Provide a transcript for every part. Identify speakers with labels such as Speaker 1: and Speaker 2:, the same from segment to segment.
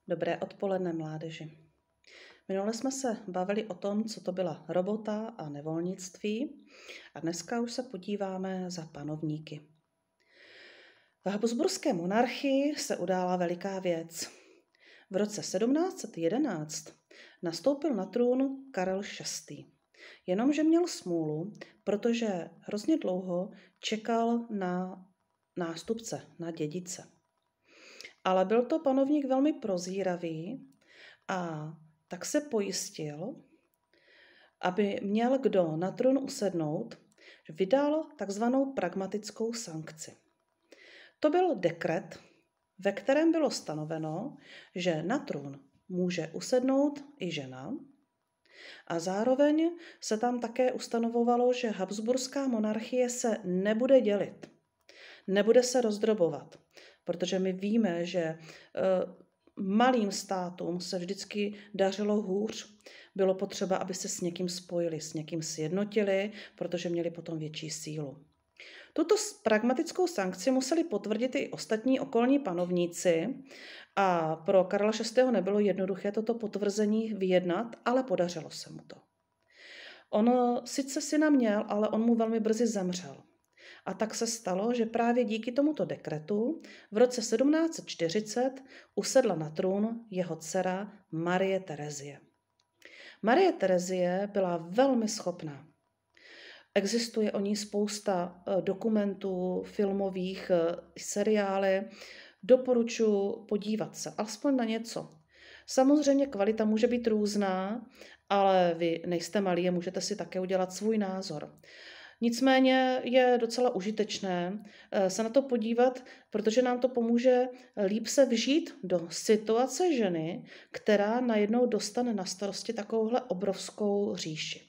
Speaker 1: Dobré odpoledne, mládeži. Minule jsme se bavili o tom, co to byla robota a nevolnictví, a dneska už se podíváme za panovníky. V habsburské monarchii se udála veliká věc. V roce 1711 nastoupil na trůn Karel VI. Jenomže měl smůlu, protože hrozně dlouho čekal na nástupce, na dědice. Ale byl to panovník velmi prozíravý a tak se pojistil, aby měl kdo na trůn usednout, vydal takzvanou pragmatickou sankci. To byl dekret, ve kterém bylo stanoveno, že na trůn může usednout i žena, a zároveň se tam také ustanovovalo, že habsburská monarchie se nebude dělit, nebude se rozdrobovat, protože my víme, že malým státům se vždycky dařilo hůř. Bylo potřeba, aby se s někým spojili, s někým sjednotili, protože měli potom větší sílu. Tuto pragmatickou sankci museli potvrdit i ostatní okolní panovníci a pro Karla VI. Nebylo jednoduché toto potvrzení vyjednat, ale podařilo se mu to. On sice syna měl, ale on mu velmi brzy zemřel. A tak se stalo, že právě díky tomuto dekretu v roce 1740 usedla na trůn jeho dcera Marie Terezie. Marie Terezie byla velmi schopná. Existuje o ní spousta dokumentů, filmových, seriály. Doporučuji podívat se, alespoň na něco. Samozřejmě kvalita může být různá, ale vy nejste malí a můžete si také udělat svůj názor. Nicméně je docela užitečné se na to podívat, protože nám to pomůže líp se vžít do situace ženy, která najednou dostane na starosti takovouhle obrovskou říši.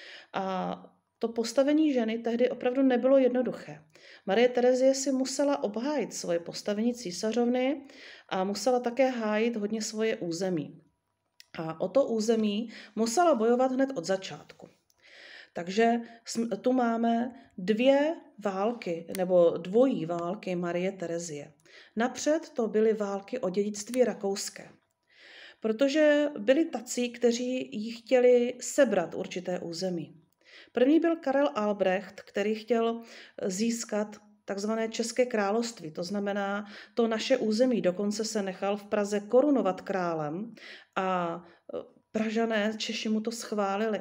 Speaker 1: A to postavení ženy tehdy opravdu nebylo jednoduché. Marie Terezie si musela obhájit svoje postavení císařovny a musela také hájit hodně svoje území. A o to území musela bojovat hned od začátku. Takže tu máme dvě války, nebo dvojí války Marie Terezie. Napřed to byly války o dědictví rakouské, protože byli tací, kteří jí chtěli sebrat určité území. První byl Karel Albrecht, který chtěl získat takzvané České království, to znamená to naše území. Dokonce se nechal v Praze korunovat králem a Pražané, Češi mu to schválili.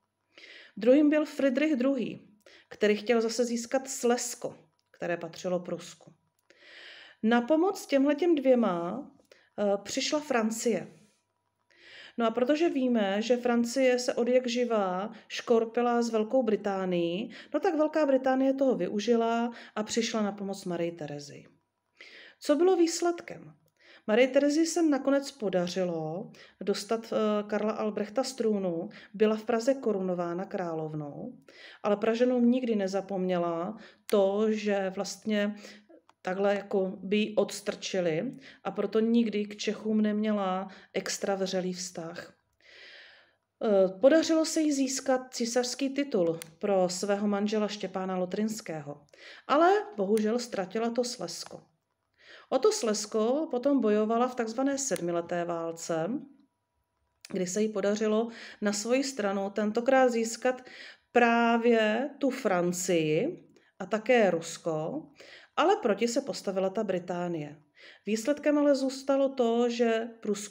Speaker 1: Druhým byl Fridrich II., který chtěl zase získat Slezsko, které patřilo Prusku. Na pomoc těmhletěm dvěma přišla Francie. No a protože víme, že Francie se odjakživa škorpila s Velkou Británií, no tak Velká Británie toho využila a přišla na pomoc Marii Terezii. Co bylo výsledkem? Marii Terezii se nakonec podařilo dostat Karla Albrechta z trůnu, byla v Praze korunována královnou, ale Pražanům nikdy nezapomněla to, že vlastně takhle jako by ji odstrčili, a proto nikdy k Čechům neměla extra vřelý vztah. Podařilo se jí získat císařský titul pro svého manžela Štěpána Lotrinského, ale bohužel ztratila to Slezsko. O to Slezsko potom bojovala v takzvané sedmileté válce, kdy se jí podařilo na svoji stranu tentokrát získat právě tu Francii a také Rusko, ale proti se postavila ta Británie. Výsledkem ale zůstalo to, že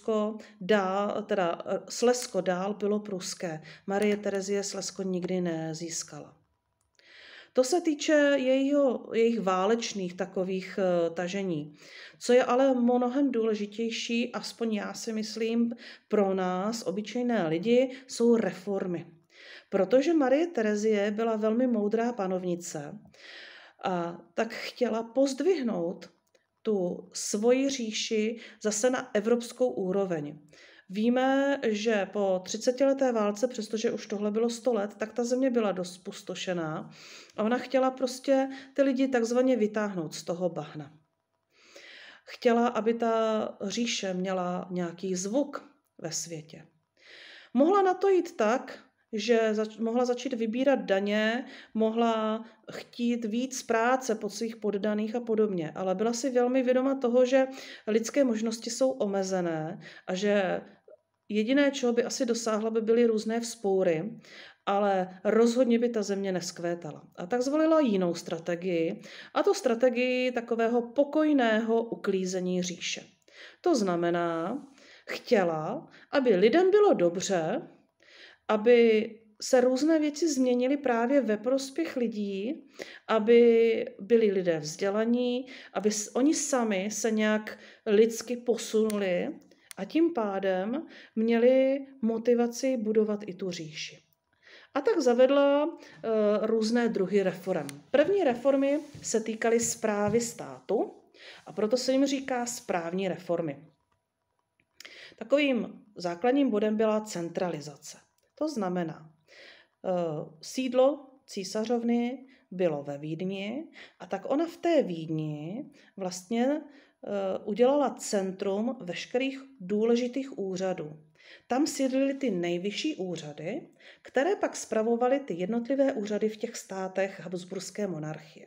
Speaker 1: Slezsko dál bylo pruské. Marie Terezie Slezsko nikdy nezískala. To se týče jejich válečných takových tažení. Co je ale mnohem důležitější, aspoň já si myslím, pro nás, obyčejné lidi, jsou reformy. Protože Marie Terezie byla velmi moudrá panovnice a tak chtěla pozdvihnout tu svoji říši zase na evropskou úroveň. Víme, že po 30leté válce, přestože už tohle bylo 100 let, tak ta země byla dost spustošená a ona chtěla prostě ty lidi takzvaně vytáhnout z toho bahna. Chtěla, aby ta říše měla nějaký zvuk ve světě. Mohla na to jít tak, že mohla začít vybírat daně, mohla chtít víc práce pod svých poddaných a podobně, ale byla si velmi vědoma toho, že lidské možnosti jsou omezené a že jediné, čeho by asi dosáhla, by byly různé vzpoury, ale rozhodně by ta země neskvétala. A tak zvolila jinou strategii, a to strategii takového pokojného uklízení říše. To znamená, chtěla, aby lidem bylo dobře, aby se různé věci změnily právě ve prospěch lidí, aby byli lidé vzdělaní, aby oni sami se nějak lidsky posunuli a tím pádem měli motivaci budovat i tu říši. A tak zavedla různé druhy reform. První reformy se týkaly správy státu a proto se jim říká správní reformy. Takovým základním bodem byla centralizace. To znamená, sídlo císařovny bylo ve Vídni a tak ona v té Vídni vlastně udělala centrum veškerých důležitých úřadů. Tam sídlily ty nejvyšší úřady, které pak spravovaly ty jednotlivé úřady v těch státech Habsburské monarchie.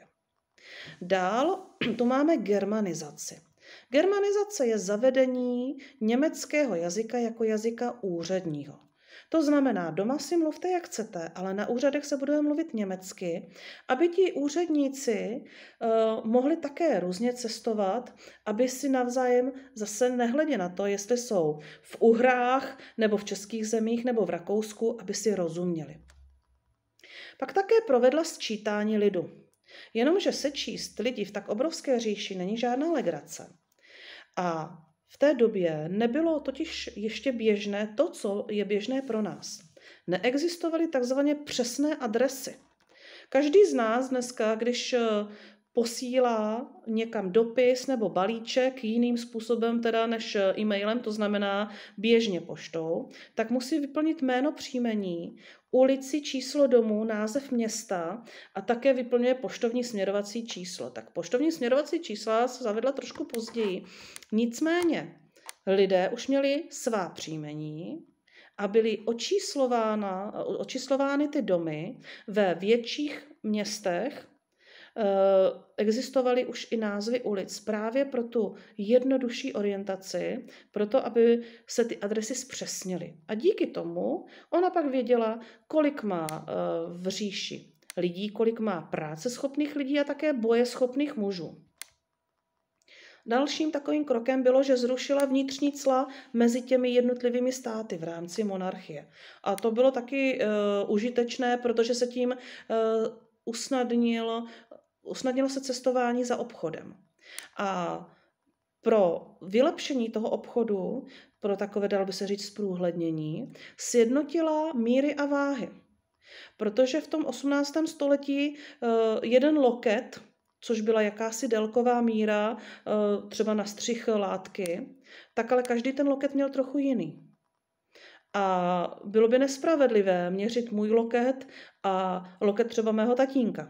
Speaker 1: Dál tu máme germanizaci. Germanizace je zavedení německého jazyka jako jazyka úředního. To znamená, doma si mluvte, jak chcete, ale na úřadech se bude mluvit německy, aby ti úředníci mohli také různě cestovat, aby si navzájem zase nehledě na to, jestli jsou v Uhrách, nebo v českých zemích, nebo v Rakousku, aby si rozuměli. Pak také provedla sčítání lidu. Jenomže sečíst lidi v tak obrovské říši není žádná legrace. A v té době nebylo totiž ještě běžné to, co je běžné pro nás. Neexistovaly takzvaně přesné adresy. Každý z nás dneska, když posílá někam dopis nebo balíček jiným způsobem teda než e-mailem, to znamená běžně poštou, tak musí vyplnit jméno, příjmení, ulici, číslo domu, název města a také vyplňuje poštovní směrovací číslo. Tak poštovní směrovací čísla se zavedla trošku později. Nicméně lidé už měli svá příjmení a byly očíslovány ty domy ve větších městech. Existovaly už i názvy ulic právě pro tu jednodušší orientaci, proto aby se ty adresy zpřesnily. A díky tomu ona pak věděla, kolik má v říši lidí, kolik má práceschopných lidí a také bojeschopných mužů. Dalším takovým krokem bylo, že zrušila vnitřní cla mezi těmi jednotlivými státy v rámci monarchie. A to bylo taky užitečné, protože se tím usnadnilo se cestování za obchodem. A pro vylepšení toho obchodu, pro takové, dalo by se říct, zprůhlednění, sjednotila míry a váhy. Protože v tom 18. století jeden loket, což byla jakási délková míra, třeba na střih látky, tak ale každý ten loket měl trochu jiný. A bylo by nespravedlivé měřit můj loket a loket třeba mého tatínka.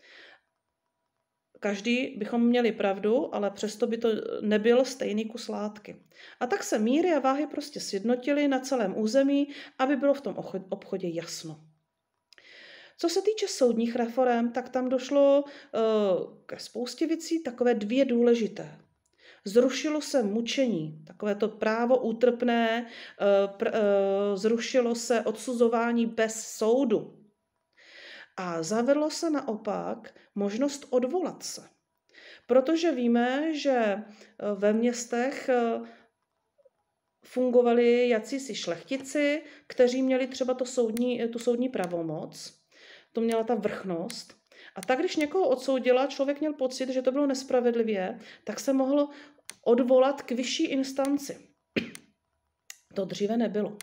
Speaker 1: Každý bychom měli pravdu, ale přesto by to nebyl stejný kus látky. A tak se míry a váhy prostě sjednotily na celém území, aby bylo v tom obchodě jasno. Co se týče soudních reforem, tak tam došlo ke spoustě věcí, takové dvě důležité. Zrušilo se mučení, takové to právo útrpné, zrušilo se odsuzování bez soudu. A zavedlo se naopak možnost odvolat se. Protože víme, že ve městech fungovali jacísi šlechtici, kteří měli třeba tu soudní pravomoc, to měla ta vrchnost. A tak, když někoho odsoudila, člověk měl pocit, že to bylo nespravedlivě, tak se mohl odvolat k vyšší instanci. To dříve nebylo.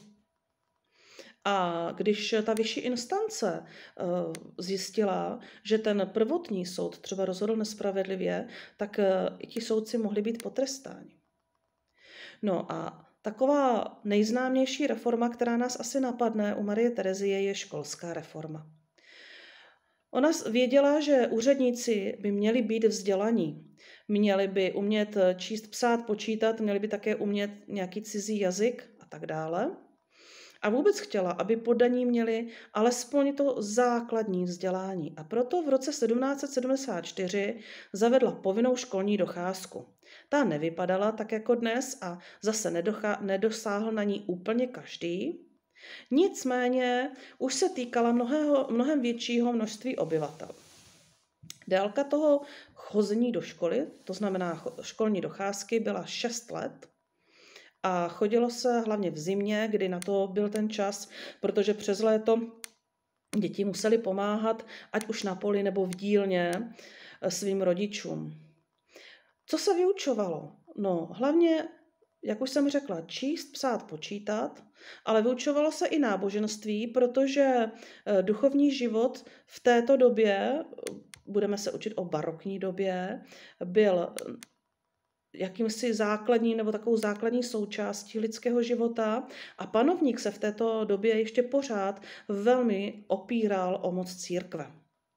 Speaker 1: A když ta vyšší instance zjistila, že ten prvotní soud třeba rozhodl nespravedlivě, tak i ti soudci mohli být potrestáni. No a taková nejznámější reforma, která nás asi napadne u Marie Terezie, je školská reforma. Ona věděla, že úředníci by měli být vzdělaní. Měli by umět číst, psát, počítat, měli by také umět nějaký cizí jazyk a tak dále. A vůbec chtěla, aby poddaní měli alespoň to základní vzdělání. A proto v roce 1774 zavedla povinnou školní docházku. Ta nevypadala tak jako dnes a zase nedosáhl na ní úplně každý. Nicméně už se týkala mnohem většího množství obyvatel. Délka toho chození do školy, to znamená školní docházky, byla 6 let a chodilo se hlavně v zimě, kdy na to byl ten čas, protože přes léto děti museli pomáhat, ať už na poli nebo v dílně, svým rodičům. Co se vyučovalo? No, hlavně, jak už jsem řekla, číst, psát, počítat, ale vyučovalo se i náboženství, protože duchovní život v této době, budeme se učit o barokní době, byl jakýmsi základním nebo takovou základní součástí lidského života a panovník se v této době ještě pořád velmi opíral o moc církve.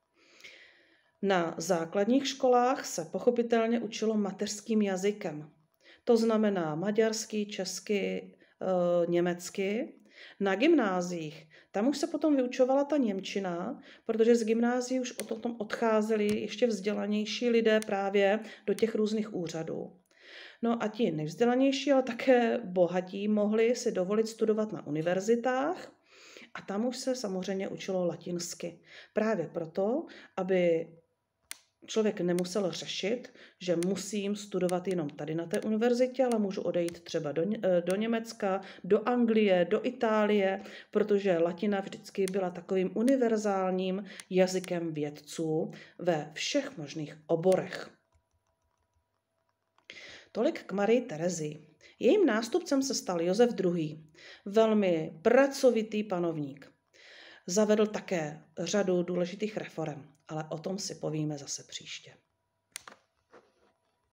Speaker 1: Na základních školách se pochopitelně učilo mateřským jazykem. To znamená maďarsky, česky, německy. Na gymnáziích, tam už se potom vyučovala ta němčina, protože z gymnázií už potom odcházeli ještě vzdělanější lidé právě do těch různých úřadů. No a ti nejvzdělanější, ale také bohatí mohli si dovolit studovat na univerzitách a tam už se samozřejmě učilo latinsky. Právě proto, aby člověk nemusel řešit, že musím studovat jenom tady na té univerzitě, ale můžu odejít třeba do Německa, do Anglie, do Itálie, protože latina vždycky byla takovým univerzálním jazykem vědců ve všech možných oborech. Tolik k Marii Terezii. Jejím nástupcem se stal Josef II., velmi pracovitý panovník. Zavedl také řadu důležitých reforem, ale o tom si povíme zase příště.